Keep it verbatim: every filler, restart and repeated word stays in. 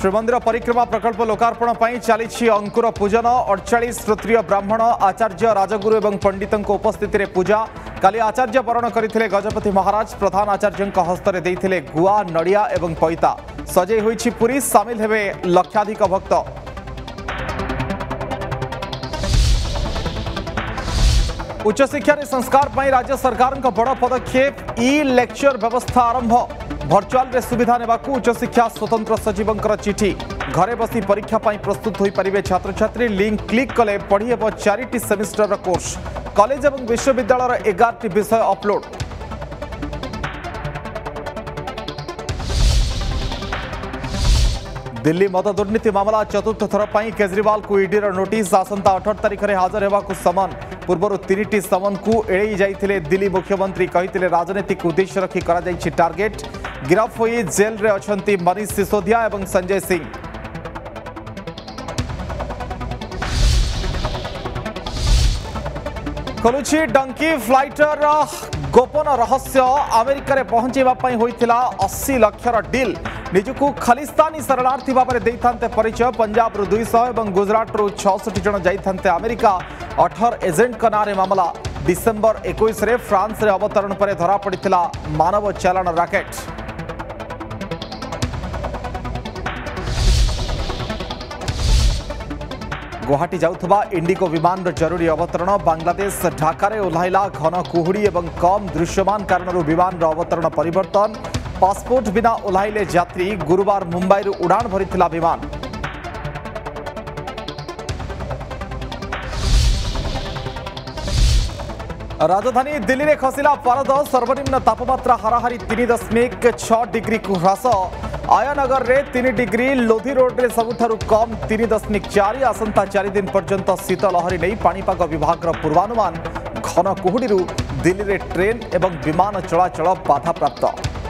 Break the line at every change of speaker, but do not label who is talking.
श्रीमंदिर परिक्रमा प्रकल्प लोकार्पण पर चली अंकुर पूजन अड़चाश श्रोत्रिय ब्राह्मण आचार्य राजगुरु और पंडितों उपस्थित पूजा काली आचार्य वरण करते गजपति महाराज प्रधान आचार्य हस्तरे देते गुआ नड़िया और पैता सजई होईछि पुरी सामिल हेबे लक्षाधिक भक्त। उच्च शिक्षा रे संस्कार पर राज्य सरकार का बड़ पदक्षेप ई लेक्चर व्यवस्था आरंभ भर्चुआल रे सुविधा नेबाकू उच्च शिक्षा स्वतंत्र सचिवंकर चिठी घरे बसी परीक्षा पाई प्रस्तुत होई परिबे छात्र छात्री लिंक क्लिक कले पढ़ी हेबो चारिटी सेमिस्टर कोर्स कॉलेज और विश्वविद्यालय एगारटी विषय अपलोड। दिल्ली मद दुर्नीति मामला चतुर्थ थर पर केजरीवाल को ईडीर नोटिस आसंता अठारह तारिख में हाजर होगा समन पूर्व तीन समन को एड़े जाइए दिल्ली मुख्यमंत्री कहते राजनीतिक उद्देश्य रखी करा टार्गेट गिरफ हो जेल रे अछंती मनीष सिसोदिया और संजय सिंह। खोलुछि डंकी फ्लाइटर गोपन रहस्य अमेरिका रे पहुंचेवाई होइथिला अस्सी लक्षर डील निजुकू खालिस्तानी शरणार्थी भाव में देते परिचय पंजाब रु दुई सौ और गुजरात रु छठी जन जाते अमेरिका अठारह एजेंट का नारे मामला डिसेम्बर इक्कीस रे फ्रांस रे अवतरण पर धरा पड़ा मानव चालाण राकेट। गुवाहाटी जाउथबा इंडिगो विमान जरूरी अवतरण बांग्लादेश ढाका ओह्लाइला घन कुहुड़ी और कम दृश्यमान कारण विमान अवतरण परिवर्तन पासपोर्ट बिना ओह्लाइले यात्री गुरुवार मुंबई उड़ान भरिथिला विमान। राजधानी दिल्ली में खसिला पारद सर्वनिम्न तापमात्रा हाराहारी तीन दशमिक छह डिग्री को ह्रास आयानगर रे तीन डिग्री लोधी रोड रे सबुठारु कम तीन दशमिक चार आसंता चार दिन पर्यंत शीत लहरी नहीं पाणीपाग विभाग पूर्वानुमान घन कुहुड़ी दिल्ली रे ट्रेन एवं विमान चलाचल बाधाप्राप्त।